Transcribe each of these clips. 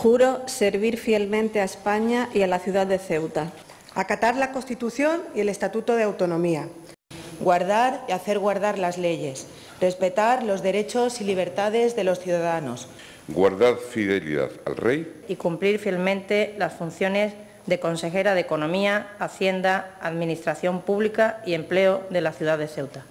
Juro servir fielmente a España y a la ciudad de Ceuta. Acatar la Constitución y el Estatuto de Autonomía. Guardar y hacer guardar las leyes. Respetar los derechos y libertades de los ciudadanos. Guardar fidelidad al Rey. Y cumplir fielmente las funciones de consejera de Economía, Hacienda, Administración Pública y Empleo de la ciudad de Ceuta.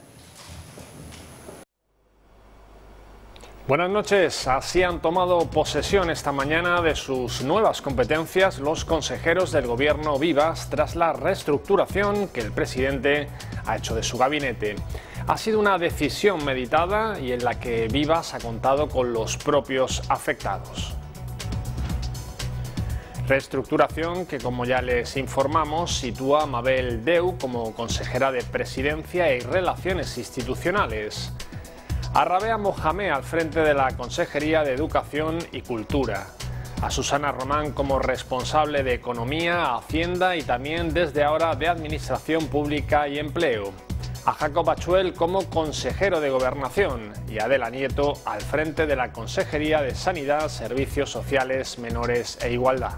Buenas noches. Así han tomado posesión esta mañana de sus nuevas competencias los consejeros del Gobierno Vivas tras la reestructuración que el presidente ha hecho de su gabinete. Ha sido una decisión meditada y en la que Vivas ha contado con los propios afectados. Reestructuración que, como ya les informamos, sitúa a Mabel Deu como consejera de Presidencia y Relaciones Institucionales, a Rabea Mohamed al frente de la Consejería de Educación y Cultura, a Susana Román como responsable de Economía, Hacienda y también desde ahora de Administración Pública y Empleo, a Jacob Achuel como consejero de Gobernación y a Adela Nieto al frente de la Consejería de Sanidad, Servicios Sociales, Menores e Igualdad.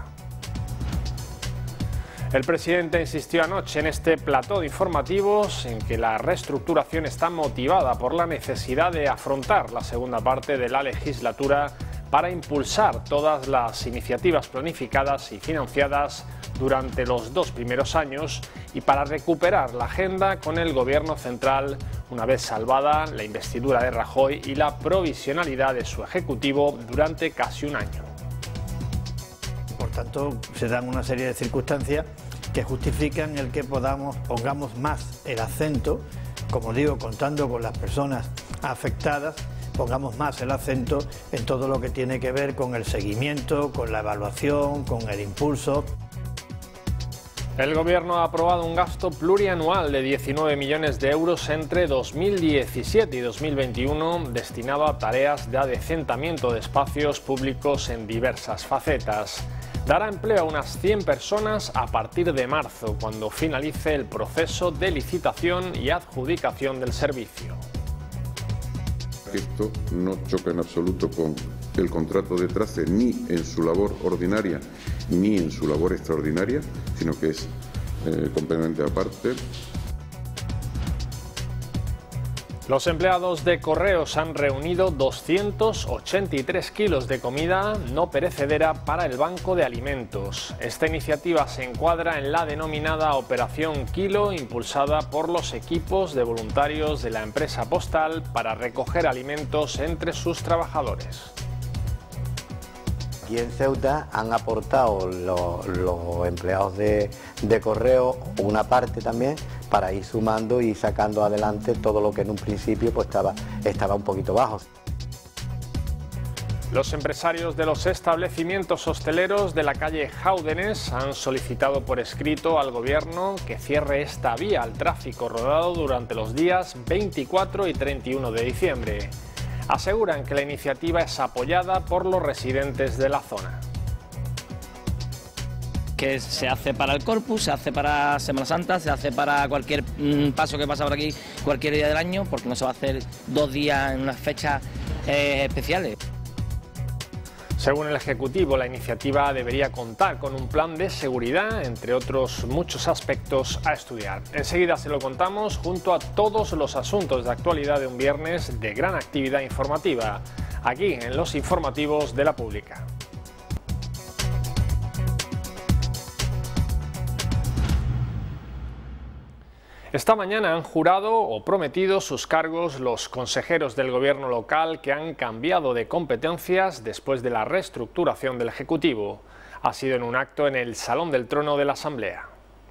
El presidente insistió anoche en este plató de informativos en que la reestructuración está motivada por la necesidad de afrontar la segunda parte de la legislatura para impulsar todas las iniciativas planificadas y financiadas durante los 2 primeros años y para recuperar la agenda con el Gobierno central una vez salvada la investidura de Rajoy y la provisionalidad de su ejecutivo durante casi un año. Por tanto, se dan una serie de circunstancias que justifican el que pongamos más el acento, como digo, contando con las personas afectadas, pongamos más el acento en todo lo que tiene que ver con el seguimiento, con la evaluación, con el impulso. El Gobierno ha aprobado un gasto plurianual de 19 millones de euros entre 2017 y 2021 destinado a tareas de adecentamiento de espacios públicos en diversas facetas. Dará empleo a unas 100 personas a partir de marzo, cuando finalice el proceso de licitación y adjudicación del servicio. Esto no choca en absoluto con el contrato de TRACE, ni en su labor ordinaria ni en su labor extraordinaria, sino que es completamente aparte. Los empleados de Correos han reunido 283 kilos de comida no perecedera para el Banco de Alimentos. Esta iniciativa se encuadra en la denominada Operación Kilo, impulsada por los equipos de voluntarios de la empresa postal para recoger alimentos entre sus trabajadores. Aquí en Ceuta han aportado los empleados de Correo una parte también para ir sumando y sacando adelante todo lo que en un principio pues estaba un poquito bajo. Los empresarios de los establecimientos hosteleros de la calle Jáudenes han solicitado por escrito al Gobierno que cierre esta vía al tráfico rodado durante los días 24 y 31 de diciembre. Aseguran que la iniciativa es apoyada por los residentes de la zona. Que se hace para el Corpus, se hace para Semana Santa, se hace para cualquier paso que pasa por aquí, cualquier día del año, porque no se va a hacer 2 días en unas fechas especiales. Según el Ejecutivo, la iniciativa debería contar con un plan de seguridad, entre otros muchos aspectos a estudiar. Enseguida se lo contamos junto a todos los asuntos de actualidad de un viernes de gran actividad informativa, aquí en los informativos de La Pública. Esta mañana han jurado o prometido sus cargos los consejeros del Gobierno local que han cambiado de competencias después de la reestructuración del Ejecutivo. Ha sido en un acto en el Salón del Trono de la Asamblea.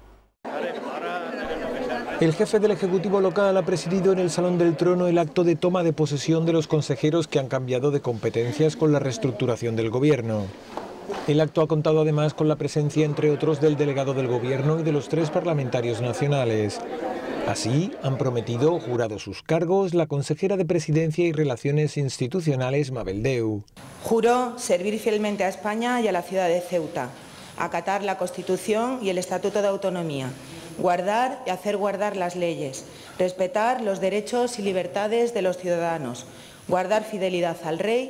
El jefe del Ejecutivo local ha presidido en el Salón del Trono el acto de toma de posesión de los consejeros que han cambiado de competencias con la reestructuración del Gobierno. El acto ha contado además con la presencia, entre otros, del delegado del Gobierno y de los 3 parlamentarios nacionales. Así, han prometido o jurado sus cargos la consejera de Presidencia y Relaciones Institucionales, Mabel Deu. Juro servir fielmente a España y a la ciudad de Ceuta, acatar la Constitución y el Estatuto de Autonomía, guardar y hacer guardar las leyes, respetar los derechos y libertades de los ciudadanos, guardar fidelidad al Rey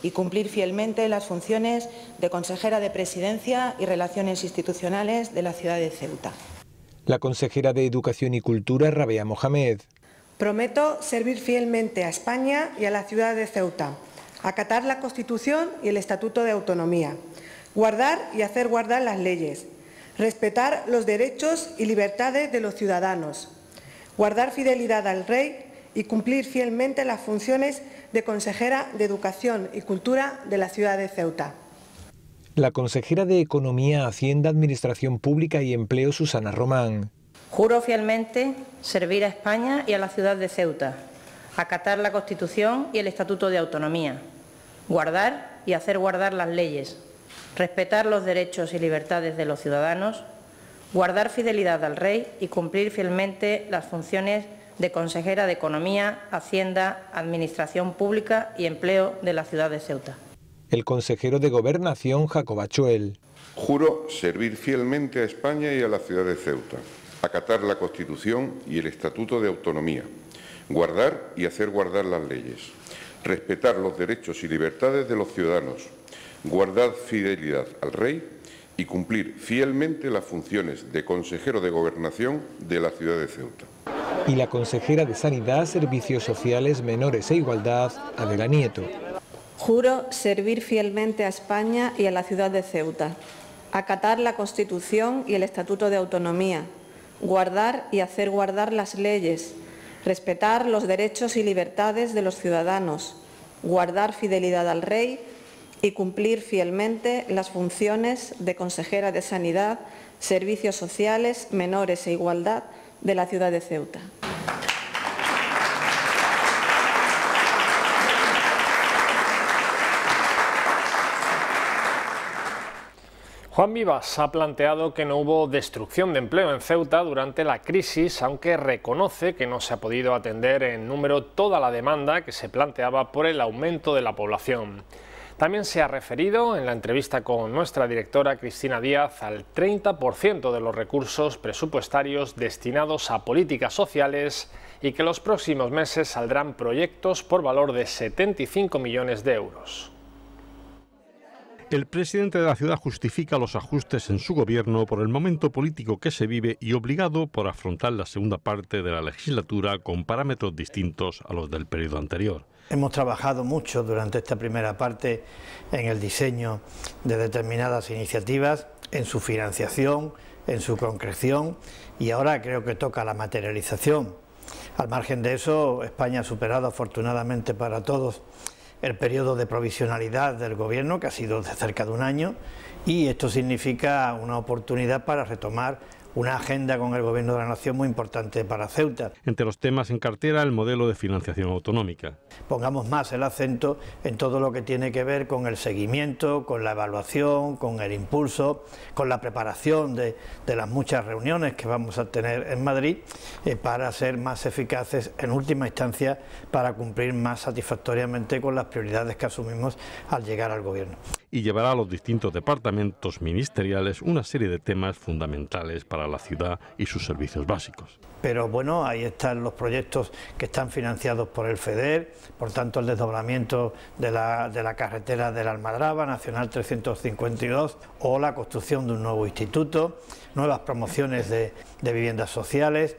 y cumplir fielmente las funciones de consejera de Presidencia y Relaciones Institucionales de la ciudad de Ceuta. La consejera de Educación y Cultura, Rabea Mohamed. Prometo servir fielmente a España y a la ciudad de Ceuta, acatar la Constitución y el Estatuto de Autonomía, guardar y hacer guardar las leyes, respetar los derechos y libertades de los ciudadanos, guardar fidelidad al Rey y cumplir fielmente las funciones de consejera de Educación y Cultura de la ciudad de Ceuta. La consejera de Economía, Hacienda, Administración Pública y Empleo, Susana Román. Juro fielmente servir a España y a la ciudad de Ceuta, acatar la Constitución y el Estatuto de Autonomía, guardar y hacer guardar las leyes, respetar los derechos y libertades de los ciudadanos, guardar fidelidad al Rey y cumplir fielmente las funciones de consejera de Economía, Hacienda, Administración Pública y Empleo de la ciudad de Ceuta. El consejero de Gobernación, Jacob Achuel. Juro servir fielmente a España y a la ciudad de Ceuta, acatar la Constitución y el Estatuto de Autonomía, guardar y hacer guardar las leyes, respetar los derechos y libertades de los ciudadanos, guardar fidelidad al Rey y cumplir fielmente las funciones de consejero de Gobernación de la ciudad de Ceuta. Y la consejera de Sanidad, Servicios Sociales, Menores e Igualdad, Adela Nieto. Juro servir fielmente a España y a la ciudad de Ceuta, acatar la Constitución y el Estatuto de Autonomía, guardar y hacer guardar las leyes, respetar los derechos y libertades de los ciudadanos, guardar fidelidad al Rey y cumplir fielmente las funciones de consejera de Sanidad, Servicios Sociales, Menores e Igualdad de la ciudad de Ceuta. Juan Vivas ha planteado que no hubo destrucción de empleo en Ceuta durante la crisis, aunque reconoce que no se ha podido atender en número toda la demanda que se planteaba por el aumento de la población. También se ha referido en la entrevista con nuestra directora Cristina Díaz al 30% de los recursos presupuestarios destinados a políticas sociales y que los próximos meses saldrán proyectos por valor de 75 millones de euros. El presidente de la ciudad justifica los ajustes en su gobierno por el momento político que se vive y obligado por afrontar la segunda parte de la legislatura con parámetros distintos a los del periodo anterior. Hemos trabajado mucho durante esta primera parte en el diseño de determinadas iniciativas, en su financiación, en su concreción y ahora creo que toca la materialización. Al margen de eso, España ha superado afortunadamente para todos el periodo de provisionalidad del Gobierno, que ha sido de cerca de un año, y esto significa una oportunidad para retomar una agenda con el Gobierno de la Nación muy importante para Ceuta. Entre los temas en cartera, el modelo de financiación autonómica. Pongamos más el acento en todo lo que tiene que ver con el seguimiento, con la evaluación, con el impulso, con la preparación de las muchas reuniones que vamos a tener en Madrid para ser más eficaces en última instancia, para cumplir más satisfactoriamente con las prioridades que asumimos al llegar al Gobierno. Y llevará a los distintos departamentos ministeriales una serie de temas fundamentales para la ciudad y sus servicios básicos. Pero bueno, ahí están los proyectos que están financiados por el FEDER, por tanto el desdoblamiento de la carretera de la Almadraba, Nacional 352, o la construcción de un nuevo instituto, nuevas promociones de viviendas sociales,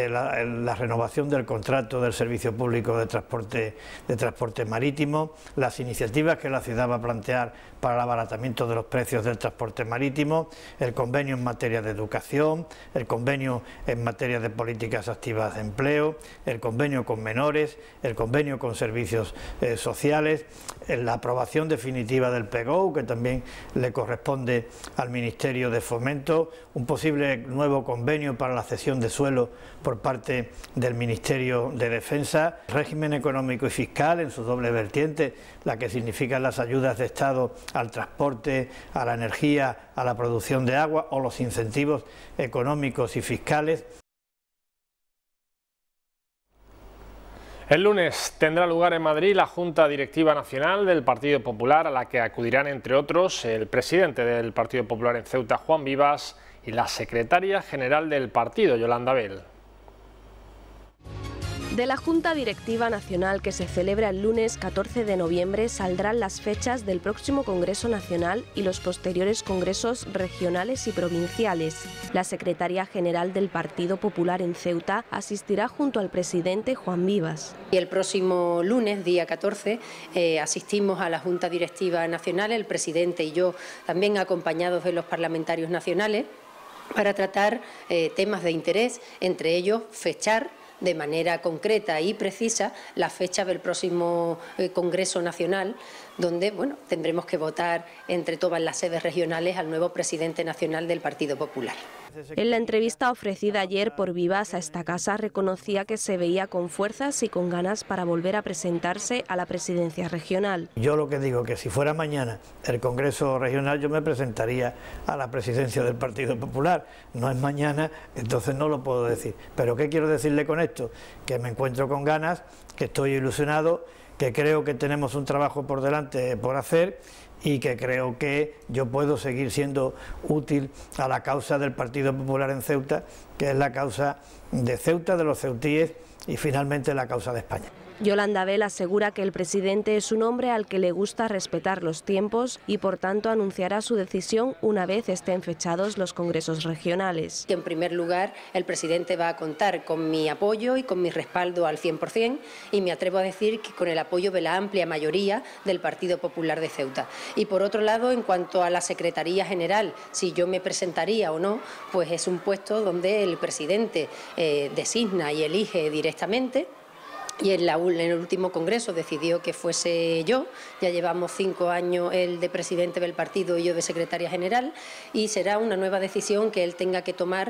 la renovación del contrato del Servicio Público de Transporte Marítimo, las iniciativas que la ciudad va a plantear para el abaratamiento de los precios del transporte marítimo, el convenio en materia de educación, el convenio en materia de políticas activas de empleo, el convenio con menores, el convenio con servicios sociales, la aprobación definitiva del PGO, que también le corresponde al Ministerio de Fomento, un posible nuevo convenio para la cesión de suelo por parte del Ministerio de Defensa, régimen económico y fiscal en su doble vertiente, la que significan las ayudas de Estado al transporte, a la energía, a la producción de agua o los incentivos económicos y fiscales. El lunes tendrá lugar en Madrid la Junta Directiva Nacional del Partido Popular, a la que acudirán, entre otros, el presidente del Partido Popular en Ceuta, Juan Vivas, y la secretaria general del partido, Yolanda Bell. De la Junta Directiva Nacional que se celebra el lunes 14 de noviembre saldrán las fechas del próximo Congreso Nacional y los posteriores congresos regionales y provinciales. La secretaria general del Partido Popular en Ceuta asistirá junto al presidente Juan Vivas. Y el próximo lunes, día 14, asistimos a la Junta Directiva Nacional, el presidente y yo, también acompañados de los parlamentarios nacionales, para tratar temas de interés, entre ellos fechar de manera concreta y precisa la fecha del próximo Congreso Nacional, donde tendremos que votar entre todas las sedes regionales al nuevo presidente nacional del Partido Popular. En la entrevista ofrecida ayer por Vivas a esta casa reconocía que se veía con fuerzas y con ganas para volver a presentarse a la presidencia regional. Yo lo que digo que si fuera mañana el Congreso Regional yo me presentaría a la presidencia del Partido Popular. No es mañana, entonces no lo puedo decir. Pero ¿qué quiero decirle con esto? Que me encuentro con ganas, que estoy ilusionado, que creo que tenemos un trabajo por delante por hacer y que creo que yo puedo seguir siendo útil a la causa del Partido Popular en Ceuta, que es la causa de Ceuta, de los ceutíes y finalmente la causa de España. Yolanda Bell asegura que el presidente es un hombre al que le gusta respetar los tiempos y por tanto anunciará su decisión una vez estén fechados los congresos regionales. En primer lugar, el presidente va a contar con mi apoyo y con mi respaldo al 100% y me atrevo a decir que con el apoyo de la amplia mayoría del Partido Popular de Ceuta. Y por otro lado, en cuanto a la Secretaría General, si yo me presentaría o no, pues es un puesto donde el presidente designa y elige directamente. Y en el último congreso decidió que fuese yo. Ya llevamos 5 años él de presidente del partido y yo de secretaria general, y será una nueva decisión que él tenga que tomar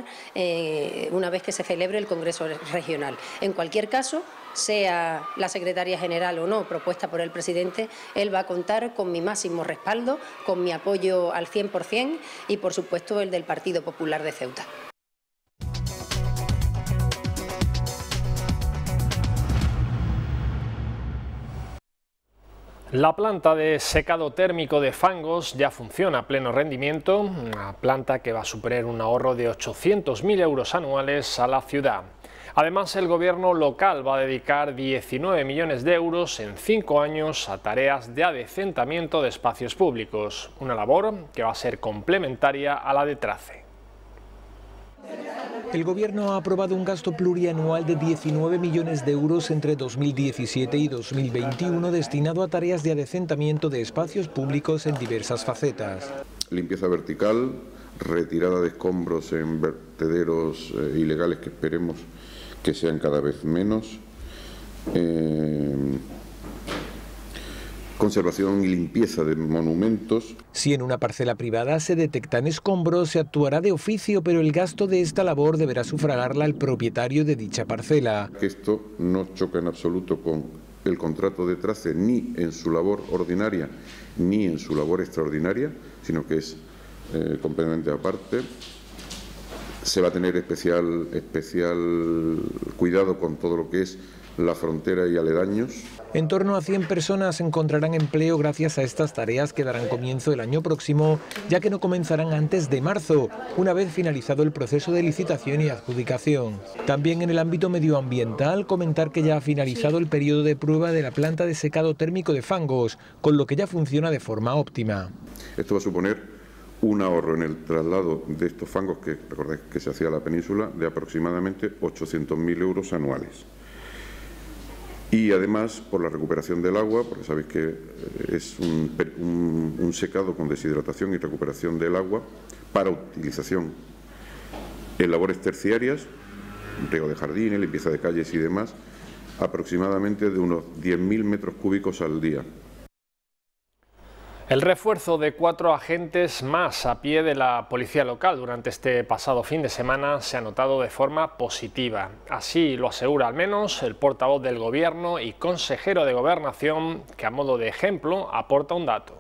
una vez que se celebre el Congreso Regional. En cualquier caso, sea la secretaria general o no propuesta por el presidente, él va a contar con mi máximo respaldo, con mi apoyo al 100% y por supuesto el del Partido Popular de Ceuta. La planta de secado térmico de Fangos ya funciona a pleno rendimiento, una planta que va a suponer un ahorro de 800.000 euros anuales a la ciudad. Además, el gobierno local va a dedicar 19 millones de euros en 5 años a tareas de adecentamiento de espacios públicos, una labor que va a ser complementaria a la de Trace. El Gobierno ha aprobado un gasto plurianual de 19 millones de euros entre 2017 y 2021 destinado a tareas de adecentamiento de espacios públicos en diversas facetas. Limpieza vertical, retirada de escombros en vertederos ilegales que esperemos que sean cada vez menos, conservación y limpieza de monumentos. Si en una parcela privada se detectan escombros, se actuará de oficio, pero el gasto de esta labor deberá sufragarla el propietario de dicha parcela. Esto no choca en absoluto con el contrato de Trace, ni en su labor ordinaria, ni en su labor extraordinaria, sino que es completamente aparte. Se va a tener especial cuidado con todo lo que es la frontera y aledaños. En torno a 100 personas encontrarán empleo gracias a estas tareas que darán comienzo el año próximo, ya que no comenzarán antes de marzo, una vez finalizado el proceso de licitación y adjudicación. También en el ámbito medioambiental, comentar que ya ha finalizado el periodo de prueba de la planta de secado térmico de Fangos, con lo que ya funciona de forma óptima. Esto va a suponer un ahorro en el traslado de estos fangos, que recordáis que se hacía a la península, de aproximadamente 800.000 euros anuales. Y además por la recuperación del agua, porque sabéis que es un secado con deshidratación y recuperación del agua para utilización en labores terciarias, riego de jardines, limpieza de calles y demás, aproximadamente de unos 10.000 metros cúbicos al día. El refuerzo de 4 agentes más a pie de la policía local durante este pasado fin de semana se ha notado de forma positiva. Así lo asegura al menos el portavoz del Gobierno y consejero de Gobernación, que a modo de ejemplo aporta un dato.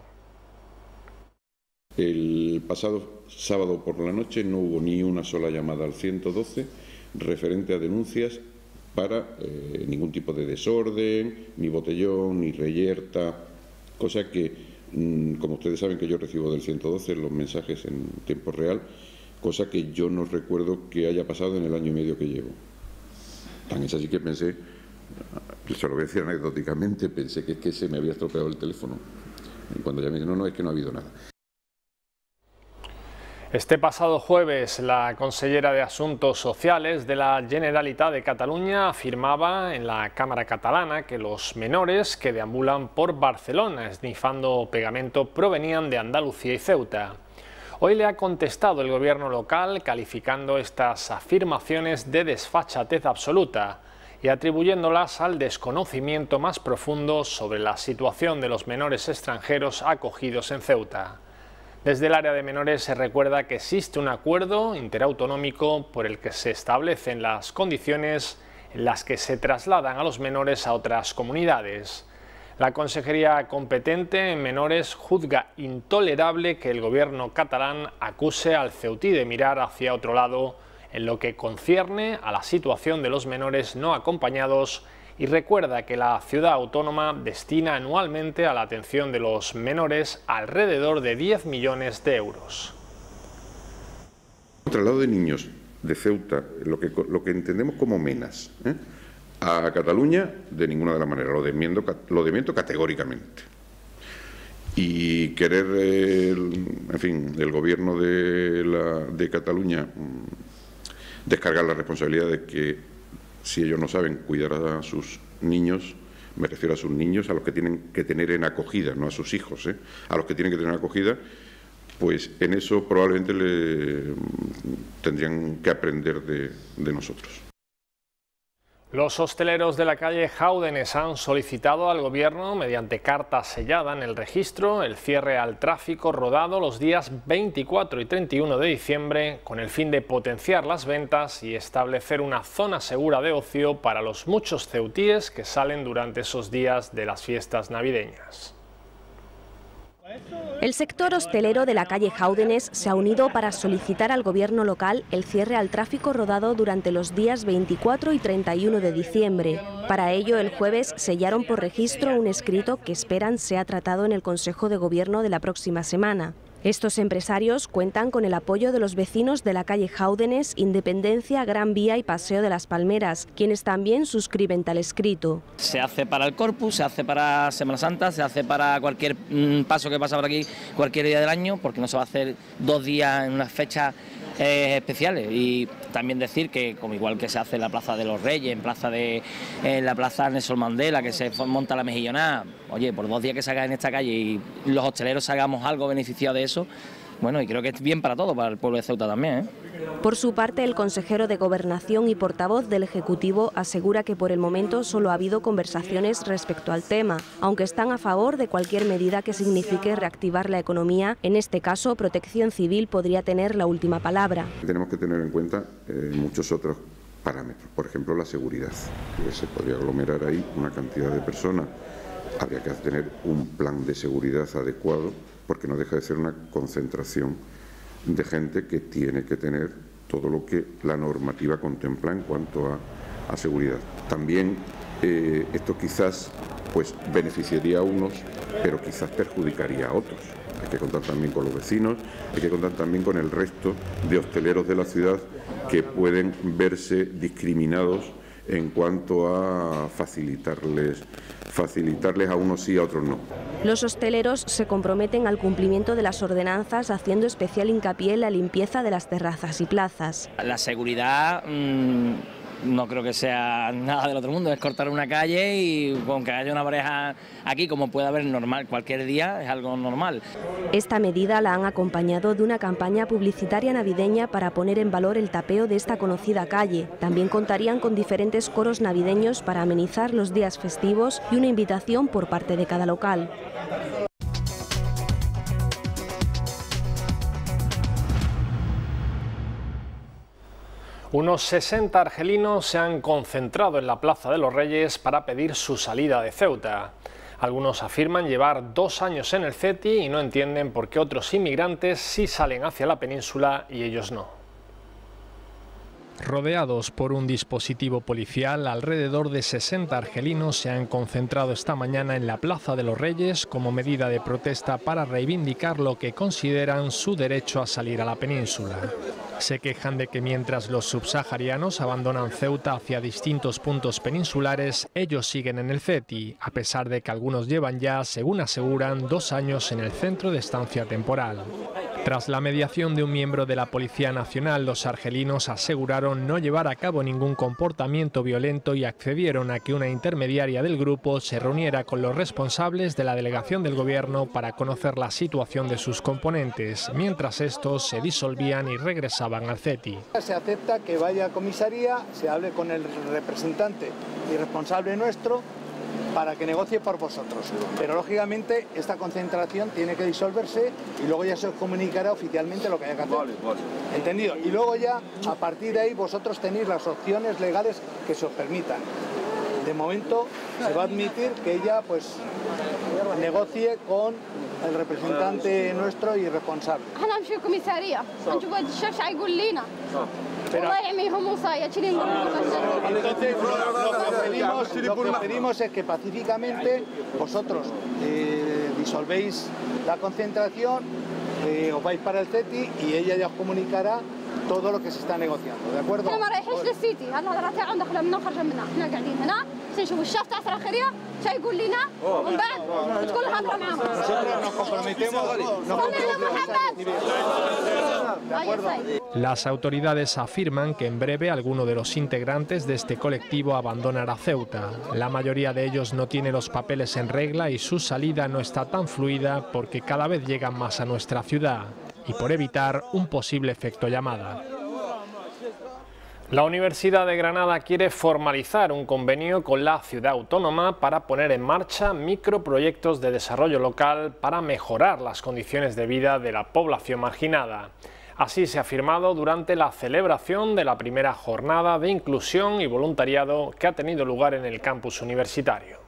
El pasado sábado por la noche no hubo ni una sola llamada al 112 referente a denuncias para ningún tipo de desorden, ni botellón, ni reyerta, cosa que, como ustedes saben que yo recibo del 112 los mensajes en tiempo real, cosa que yo no recuerdo que haya pasado en el año y medio que llevo. Tan es así que pensé se lo voy a decir anecdóticamente, pensé que se me había estropeado el teléfono. Y cuando ya me dijeron, no, es que no ha habido nada. Este pasado jueves, la consellera de Asuntos Sociales de la Generalitat de Cataluña afirmaba en la Cámara catalana que los menores que deambulan por Barcelona esnifando pegamento provenían de Andalucía y Ceuta. Hoy le ha contestado el gobierno local calificando estas afirmaciones de desfachatez absoluta y atribuyéndolas al desconocimiento más profundo sobre la situación de los menores extranjeros acogidos en Ceuta. Desde el área de menores se recuerda que existe un acuerdo interautonómico por el que se establecen las condiciones en las que se trasladan a los menores a otras comunidades. La consejería competente en menores juzga intolerable que el gobierno catalán acuse al ceutí de mirar hacia otro lado en lo que concierne a la situación de los menores no acompañados y recuerda que la ciudad autónoma destina anualmente a la atención de los menores alrededor de 10 millones de euros. Traslado de niños de Ceuta, lo que entendemos como menas, a Cataluña, de ninguna de las maneras, lo desmiento categóricamente. Y querer, en fin, el gobierno de Cataluña descargar la responsabilidad de que si ellos no saben cuidar a sus niños, me refiero a sus niños, a los que tienen que tener en acogida, no a sus hijos, a los que tienen que tener en acogida, pues en eso probablemente tendrían que aprender de nosotros. Los hosteleros de la calle Jáudenes han solicitado al Gobierno, mediante carta sellada en el registro, el cierre al tráfico rodado los días 24 y 31 de diciembre con el fin de potenciar las ventas y establecer una zona segura de ocio para los muchos ceutíes que salen durante esos días de las fiestas navideñas. El sector hostelero de la calle Jáudenes se ha unido para solicitar al gobierno local el cierre al tráfico rodado durante los días 24 y 31 de diciembre. Para ello, el jueves sellaron por registro un escrito que esperan sea tratado en el Consejo de Gobierno de la próxima semana. Estos empresarios cuentan con el apoyo de los vecinos de la calle Jáudenes, Independencia, Gran Vía y Paseo de las Palmeras, quienes también suscriben tal escrito. Se hace para el Corpus, se hace para Semana Santa, se hace para cualquier paso que pasa por aquí, cualquier día del año, porque no se va a hacer 2 días en unas fechas especiales. Y también decir que, como igual que se hace en la Plaza de los Reyes, en la Plaza Nelson Mandela, que se monta la mejillonada, oye, por 2 días que se haga en esta calle y los hosteleros hagamos algo beneficiado de eso, bueno, y creo que es bien para todo, para el pueblo de Ceuta también, Por su parte, el consejero de Gobernación y portavoz del Ejecutivo asegura que por el momento solo ha habido conversaciones respecto al tema, aunque están a favor de cualquier medida que signifique reactivar la economía. En este caso, Protección Civil podría tener la última palabra. Tenemos que tener en cuenta muchos otros parámetros, por ejemplo la seguridad, que se podría aglomerar ahí una cantidad de personas. Habría que tener un plan de seguridad adecuado, porque no deja de ser una concentración de gente que tiene que tener todo lo que la normativa contempla en cuanto a seguridad. También esto quizás pues beneficiaría a unos, pero quizás perjudicaría a otros. Hay que contar también con los vecinos, hay que contar también con el resto de hosteleros de la ciudad que pueden verse discriminados en cuanto a facilitarles a unos sí, a otros no. Los hosteleros se comprometen al cumplimiento de las ordenanzas, haciendo especial hincapié en la limpieza de las terrazas y plazas. La seguridad no creo que sea nada del otro mundo, es cortar una calle y aunque haya una pareja aquí, como puede haber normal cualquier día, es algo normal. Esta medida la han acompañado de una campaña publicitaria navideña para poner en valor el tapeo de esta conocida calle. También contarían con diferentes coros navideños para amenizar los días festivos y una invitación por parte de cada local. Unos 60 argelinos se han concentrado en la Plaza de los Reyes para pedir su salida de Ceuta. Algunos afirman llevar 2 años en el CETI y no entienden por qué otros inmigrantes sí salen hacia la península y ellos no. Rodeados por un dispositivo policial, alrededor de 60 argelinos se han concentrado esta mañana en la Plaza de los Reyes como medida de protesta para reivindicar lo que consideran su derecho a salir a la península. Se quejan de que mientras los subsaharianos abandonan Ceuta hacia distintos puntos peninsulares, ellos siguen en el CETI, a pesar de que algunos llevan ya, según aseguran, 2 años en el centro de estancia temporal. Tras la mediación de un miembro de la Policía Nacional, los argelinos aseguraron no llevar a cabo ningún comportamiento violento y accedieron a que una intermediaria del grupo se reuniera con los responsables de la delegación del gobierno para conocer la situación de sus componentes, mientras estos se disolvían y regresaban al CETI. Se acepta que vaya a comisaría, se hable con el representante y responsable nuestro para que negocie por vosotros. Pero lógicamente esta concentración tiene que disolverse y luego ya se os comunicará oficialmente lo que haya que hacer. Vale. ¿Entendido? Y luego ya, a partir de ahí, vosotros tenéis las opciones legales que se os permitan. De momento se va a admitir que ella pues negocie con el representante nuestro y responsable. Pero, entonces lo que pedimos es que pacíficamente vosotros disolvéis la concentración, os vais para el CETI y ella ya os comunicará todo lo que se está negociando, ¿de acuerdo? Las autoridades afirman que en breve alguno de los integrantes de este colectivo abandonará Ceuta. La mayoría de ellos no tiene los papeles en regla y su salida no está tan fluida porque cada vez llegan más a nuestra ciudad y por evitar un posible efecto llamada. La Universidad de Granada quiere formalizar un convenio con la ciudad autónoma para poner en marcha microproyectos de desarrollo local para mejorar las condiciones de vida de la población marginada. Así se ha afirmado durante la celebración de la primera jornada de inclusión y voluntariado que ha tenido lugar en el campus universitario.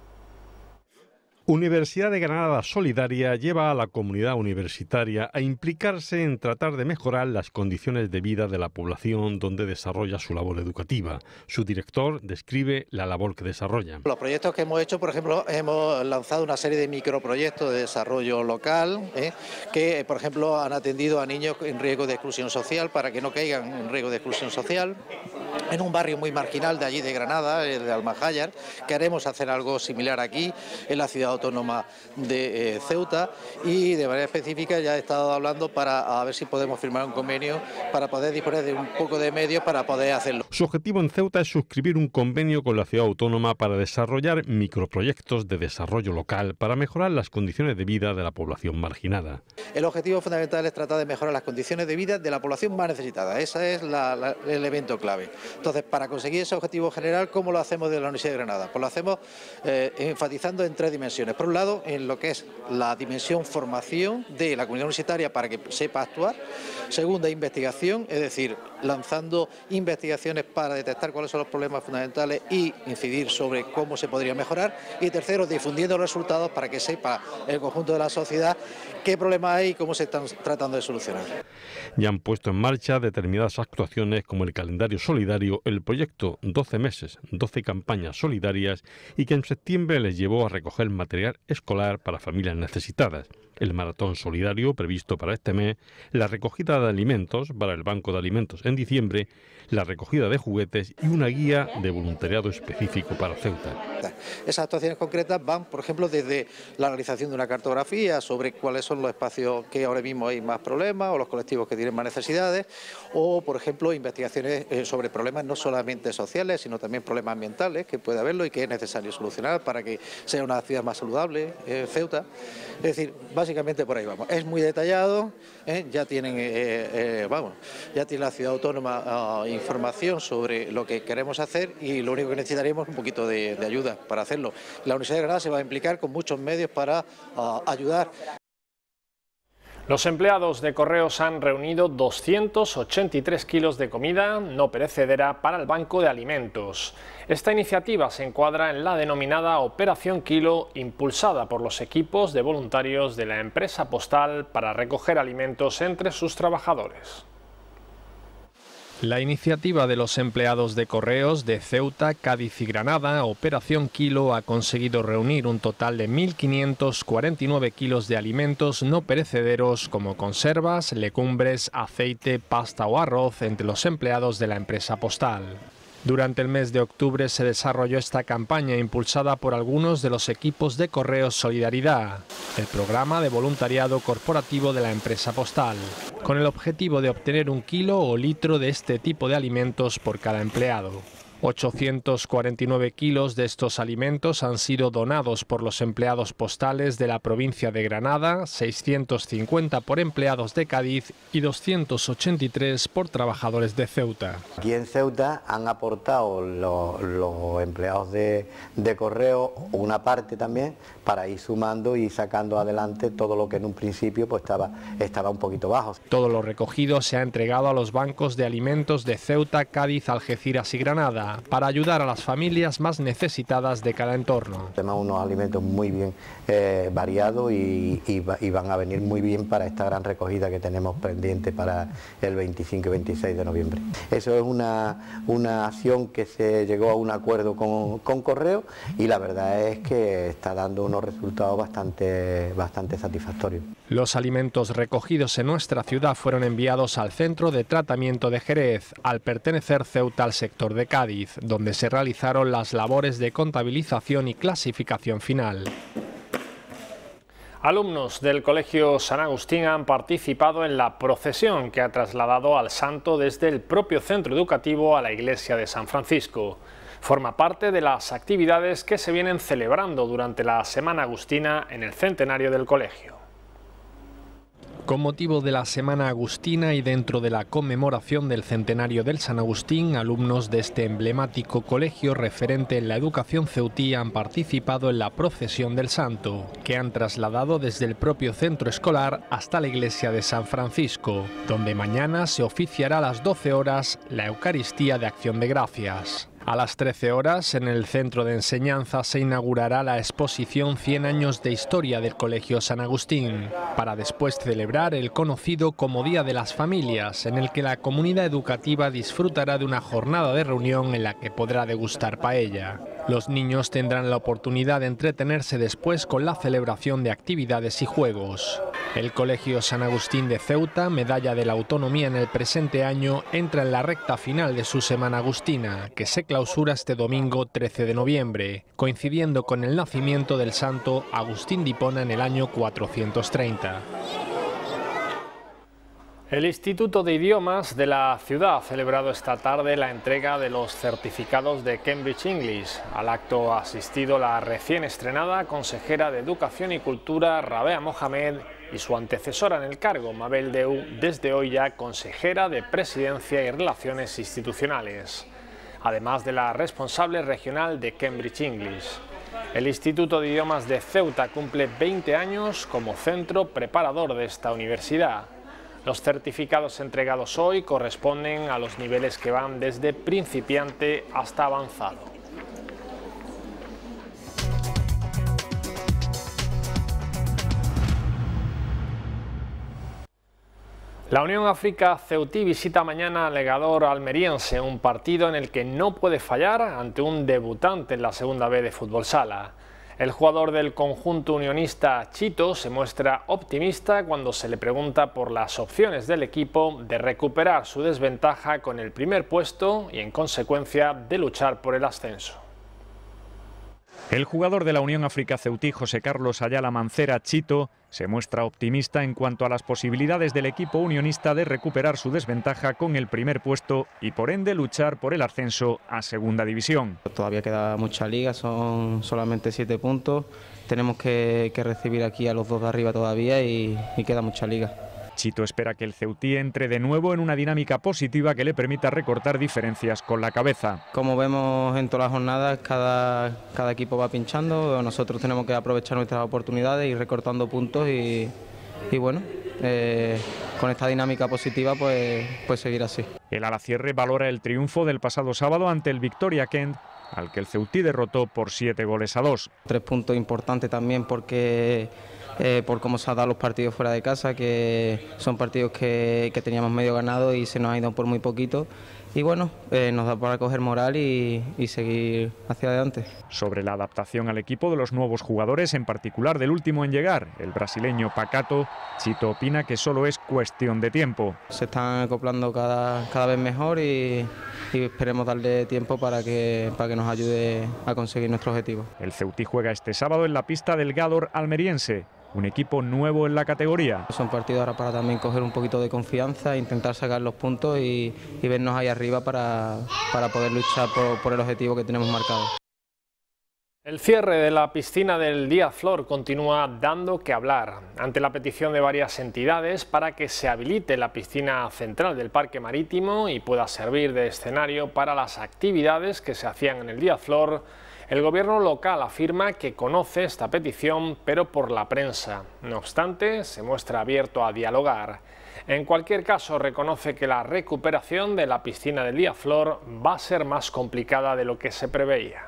Universidad de Granada Solidaria lleva a la comunidad universitaria a implicarse en tratar de mejorar las condiciones de vida de la población donde desarrolla su labor educativa. Su director describe la labor que desarrolla. Los proyectos que hemos hecho, por ejemplo, hemos lanzado una serie de microproyectos de desarrollo local que, por ejemplo, han atendido a niños en riesgo de exclusión social para que no caigan en riesgo de exclusión social. En un barrio muy marginal de allí de Granada, de Almajáyar, queremos hacer algo similar aquí, en la ciudad autónoma de Ceuta, y de manera específica ya he estado hablando para a ver si podemos firmar un convenio para poder disponer de un poco de medios para poder hacerlo. Su objetivo en Ceuta es suscribir un convenio con la ciudad autónoma para desarrollar microproyectos de desarrollo local para mejorar las condiciones de vida de la población marginada. El objetivo fundamental es tratar de mejorar las condiciones de vida de la población más necesitada, ese es el elemento clave. Entonces, para conseguir ese objetivo general, ¿cómo lo hacemos desde la Universidad de Granada? Pues lo hacemos enfatizando en 3 dimensiones. Por un lado, en lo que es la dimensión formación de la comunidad universitaria para que sepa actuar. Segunda, investigación, es decir, lanzando investigaciones para detectar cuáles son los problemas fundamentales y incidir sobre cómo se podría mejorar. Y tercero, difundiendo los resultados para que sepa el conjunto de la sociedad qué problemas hay y cómo se están tratando de solucionar. Ya han puesto en marcha determinadas actuaciones como el calendario solidario, el proyecto 12 meses, 12 campañas solidarias y que en septiembre les llevó a recoger material escolar para familias necesitadas. El maratón solidario previsto para este mes, la recogida de alimentos para el Banco de Alimentos en diciembre, la recogida de juguetes y una guía de voluntariado específico para Ceuta. Esas actuaciones concretas van, por ejemplo, desde la realización de una cartografía sobre cuáles son los espacios que ahora mismo hay más problemas o los colectivos que tienen más necesidades, o, por ejemplo, investigaciones sobre problemas no solamente sociales, sino también problemas ambientales que puede haberlo y que es necesario solucionar para que sea una ciudad más saludable, Ceuta. Es decir, básicamente por ahí vamos. Es muy detallado, ya tienen ya tiene la ciudad autónoma información sobre lo que queremos hacer y lo único que necesitaríamos es un poquito de ayuda para hacerlo. La Universidad de Granada se va a implicar con muchos medios para ayudar. Los empleados de Correos han reunido 283 kilos de comida no perecedera para el Banco de Alimentos. Esta iniciativa se encuadra en la denominada Operación Kilo, impulsada por los equipos de voluntarios de la empresa postal para recoger alimentos entre sus trabajadores. La iniciativa de los empleados de Correos de Ceuta, Cádiz y Granada, Operación Kilo, ha conseguido reunir un total de 1.549 kilos de alimentos no perecederos como conservas, legumbres, aceite, pasta o arroz entre los empleados de la empresa postal. Durante el mes de octubre se desarrolló esta campaña impulsada por algunos de los equipos de Correos Solidaridad, el programa de voluntariado corporativo de la empresa postal, con el objetivo de obtener 1 kilo o litro de este tipo de alimentos por cada empleado. 849 kilos de estos alimentos han sido donados por los empleados postales de la provincia de Granada, 650 por empleados de Cádiz y 283 por trabajadores de Ceuta. Aquí en Ceuta han aportado los empleados de Correo una parte también para ir sumando y sacando adelante todo lo que en un principio pues estaba un poquito bajo. Todo lo recogido se ha entregado a los bancos de alimentos de Ceuta, Cádiz, Algeciras y Granada, para ayudar a las familias más necesitadas de cada entorno. Tenemos unos alimentos muy bien variados y van a venir muy bien para esta gran recogida que tenemos pendiente para el 25 y 26 de noviembre. Eso es una acción que se llegó a un acuerdo con Correo y la verdad es que está dando unos resultados bastante satisfactorios. Los alimentos recogidos en nuestra ciudad fueron enviados al Centro de Tratamiento de Jerez, al pertenecer Ceuta al sector de Cádiz, donde se realizaron las labores de contabilización y clasificación final. Alumnos del Colegio San Agustín han participado en la procesión que ha trasladado al santo desde el propio centro educativo a la iglesia de San Francisco. Forma parte de las actividades que se vienen celebrando durante la Semana Agustina en el centenario del colegio. Con motivo de la Semana Agustina y dentro de la conmemoración del centenario del San Agustín, alumnos de este emblemático colegio referente en la educación ceutí han participado en la procesión del santo, que han trasladado desde el propio centro escolar hasta la iglesia de San Francisco, donde mañana se oficiará a las 12 horas la Eucaristía de Acción de Gracias. A las 13 horas, en el centro de enseñanza se inaugurará la exposición 100 años de historia del Colegio San Agustín, para después celebrar el conocido como Día de las Familias, en el que la comunidad educativa disfrutará de una jornada de reunión en la que podrá degustar paella. Los niños tendrán la oportunidad de entretenerse después con la celebración de actividades y juegos. El Colegio San Agustín de Ceuta, medalla de la autonomía en el presente año, entra en la recta final de su Semana Agustina, que se clausura este domingo 13 de noviembre, coincidiendo con el nacimiento del santo Agustín de Hipona en el año 430. El Instituto de Idiomas de la ciudad ha celebrado esta tarde la entrega de los certificados de Cambridge English. Al acto ha asistido la recién estrenada consejera de Educación y Cultura, Rabea Mohamed, y su antecesora en el cargo, Mabel Deu, desde hoy ya consejera de Presidencia y Relaciones Institucionales, además de la responsable regional de Cambridge English. El Instituto de Idiomas de Ceuta cumple 20 años como centro preparador de esta universidad. Los certificados entregados hoy corresponden a los niveles que van desde principiante hasta avanzado. La Unión África Ceutí visita mañana al Legador Almeriense, un partido en el que no puede fallar ante un debutante en la Segunda B de fútbol sala. El jugador del conjunto unionista Chito se muestra optimista cuando se le pregunta por las opciones del equipo de recuperar su desventaja con el primer puesto y en consecuencia de luchar por el ascenso. El jugador de la Unión África Ceutí, José Carlos Ayala Mancera Chito, se muestra optimista en cuanto a las posibilidades del equipo unionista de recuperar su desventaja con el primer puesto y por ende luchar por el ascenso a Segunda División. Todavía queda mucha liga, son solamente 7 puntos, tenemos que recibir aquí a los dos de arriba todavía y queda mucha liga. Chito espera que el Ceutí entre de nuevo en una dinámica positiva que le permita recortar diferencias con la cabeza. Como vemos en todas las jornadas, cada equipo va pinchando, nosotros tenemos que aprovechar nuestras oportunidades y recortando puntos y bueno, con esta dinámica positiva pues seguir así. El Alacierre valora el triunfo del pasado sábado ante el Victoria Kent, al que el Ceutí derrotó por 7-2. 3 puntos importantes también porque por cómo se han dado los partidos fuera de casa, que son partidos que teníamos medio ganado y se nos ha ido por muy poquito. Y bueno, nos da para coger moral y seguir hacia adelante. Sobre la adaptación al equipo de los nuevos jugadores, en particular del último en llegar, el brasileño Pacato, Chito opina que solo es cuestión de tiempo. Se están acoplando cada vez mejor y esperemos darle tiempo para que nos ayude a conseguir nuestro objetivo. El Ceutí juega este sábado en la pista del Gádor almeriense, un equipo nuevo en la categoría. Son partidos ahora para también coger un poquito de confianza, intentar sacar los puntos y vernos ahí arriba para poder luchar por el objetivo que tenemos marcado. El cierre de la piscina del Díaz Flor continúa dando que hablar, ante la petición de varias entidades para que se habilite la piscina central del Parque Marítimo y pueda servir de escenario para las actividades que se hacían en el Díaz Flor. El gobierno local afirma que conoce esta petición, pero por la prensa. No obstante, se muestra abierto a dialogar. En cualquier caso, reconoce que la recuperación de la piscina del Díaz Flor va a ser más complicada de lo que se preveía.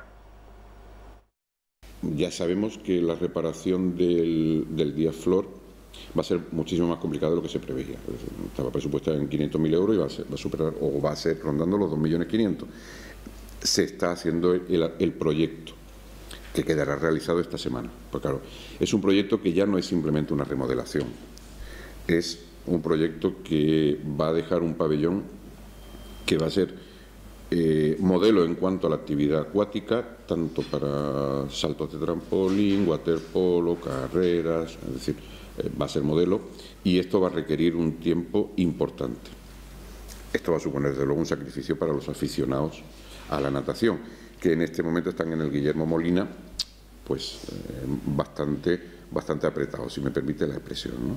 Ya sabemos que la reparación del Díaz Flor va a ser muchísimo más complicado de lo que se preveía. Estaba presupuestada en 500.000 euros y va a superar, o va a ser rondando los 2.500.000. Se está haciendo el proyecto, que quedará realizado esta semana. Pues claro, es un proyecto que ya no es simplemente una remodelación, es un proyecto que va a dejar un pabellón que va a ser modelo en cuanto a la actividad acuática, tanto para saltos de trampolín, waterpolo, carreras, es decir, va a ser modelo, y esto va a requerir un tiempo importante. Esto va a suponer, desde luego, un sacrificio para los aficionados a la natación, que en este momento están en el Guillermo Molina, pues bastante apretados, si me permite la expresión, ¿no?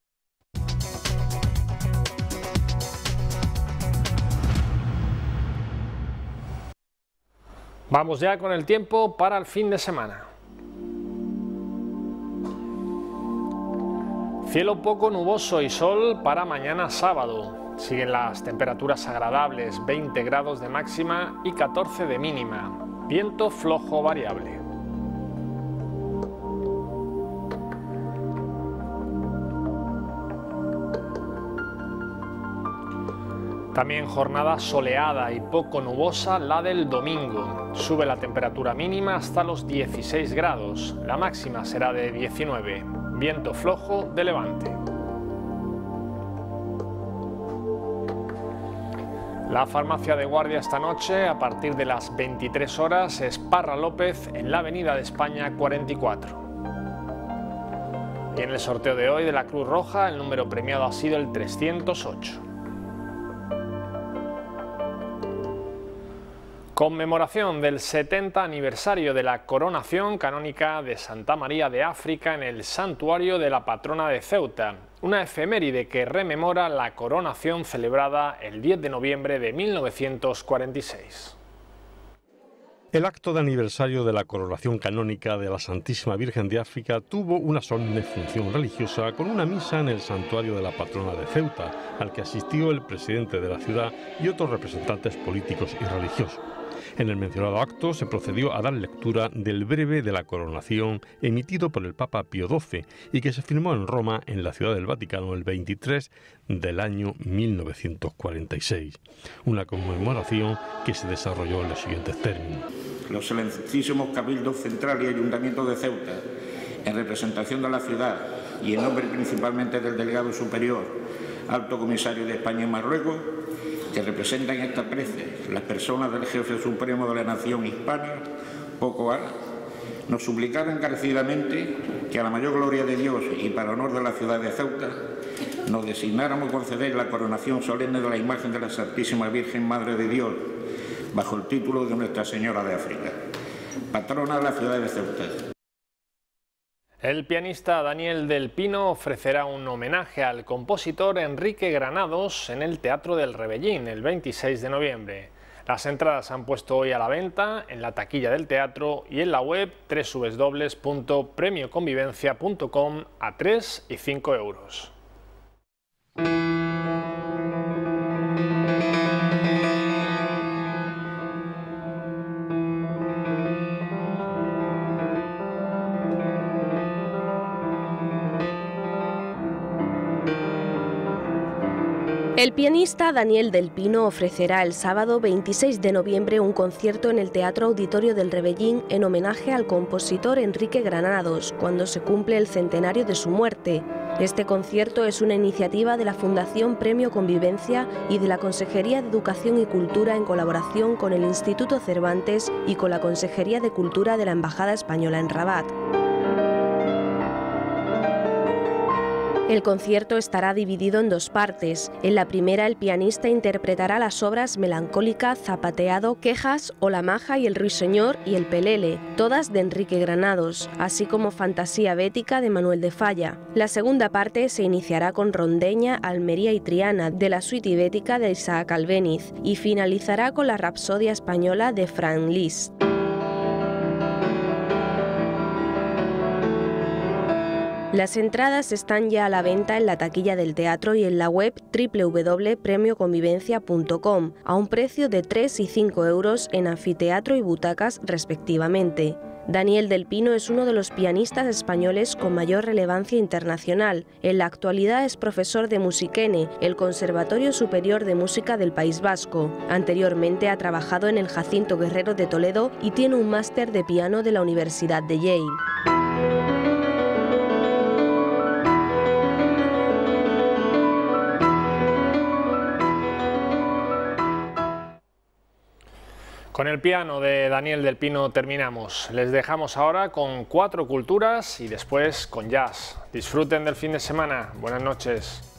Vamos ya con el tiempo para el fin de semana. Cielo poco nuboso y sol para mañana sábado. Siguen las temperaturas agradables, 20 grados de máxima y 14 de mínima. Viento flojo variable. También jornada soleada y poco nubosa la del domingo. Sube la temperatura mínima hasta los 16 grados. La máxima será de 19. Viento flojo de levante. La farmacia de guardia esta noche, a partir de las 23 horas, es Parra López en la Avenida de España 44. Y en el sorteo de hoy de la Cruz Roja, el número premiado ha sido el 308. Conmemoración del 70 aniversario de la coronación canónica de Santa María de África en el santuario de la patrona de Ceuta, una efeméride que rememora la coronación celebrada el 10 de noviembre de 1946. El acto de aniversario de la coronación canónica de la Santísima Virgen de África tuvo una solemne función religiosa con una misa en el santuario de la patrona de Ceuta, al que asistió el presidente de la ciudad y otros representantes políticos y religiosos. En el mencionado acto se procedió a dar lectura del breve de la coronación emitido por el Papa Pío XII y que se firmó en Roma, en la Ciudad del Vaticano, el 23 del año 1946. Una conmemoración que se desarrolló en los siguientes términos. Los excelentísimos Cabildos Central y Ayuntamiento de Ceuta, en representación de la ciudad y en nombre principalmente del Delegado Superior, Alto Comisario de España y Marruecos, que representan esta prece, las personas del Jefe Supremo de la Nación Hispana, POCOA, nos suplicaron encarecidamente que a la mayor gloria de Dios y para honor de la ciudad de Ceuta, nos designáramos conceder la coronación solemne de la imagen de la Santísima Virgen Madre de Dios, bajo el título de Nuestra Señora de África, patrona de la ciudad de Ceuta. El pianista Daniel del Pino ofrecerá un homenaje al compositor Enrique Granados en el Teatro del Rebellín el 26 de noviembre. Las entradas se han puesto hoy a la venta en la taquilla del teatro y en la web www.premioconvivencia.com a 3 y 5 euros. El pianista Daniel del Pino ofrecerá el sábado 26 de noviembre un concierto en el Teatro Auditorio del Rebellín en homenaje al compositor Enrique Granados, cuando se cumple el centenario de su muerte. Este concierto es una iniciativa de la Fundación Premio Convivencia y de la Consejería de Educación y Cultura en colaboración con el Instituto Cervantes y con la Consejería de Cultura de la Embajada Española en Rabat. El concierto estará dividido en dos partes. En la primera, el pianista interpretará las obras Melancólica, Zapateado, Quejas o La Maja y el Ruiseñor y el Pelele, todas de Enrique Granados, así como Fantasía Bética de Manuel de Falla. La segunda parte se iniciará con Rondeña, Almería y Triana, de la suite ibética de Isaac Albéniz, y finalizará con la Rapsodia Española de Franz Liszt. Las entradas están ya a la venta en la taquilla del teatro y en la web www.premioconvivencia.com a un precio de 3 y 5 euros en anfiteatro y butacas respectivamente. Daniel del Pino es uno de los pianistas españoles con mayor relevancia internacional. En la actualidad es profesor de Musikene, el Conservatorio Superior de Música del País Vasco. Anteriormente ha trabajado en el Jacinto Guerrero de Toledo y tiene un máster de piano de la Universidad de Yale. Con el piano de Daniel del Pino terminamos. Les dejamos ahora con 4 culturas y después con jazz. Disfruten del fin de semana. Buenas noches.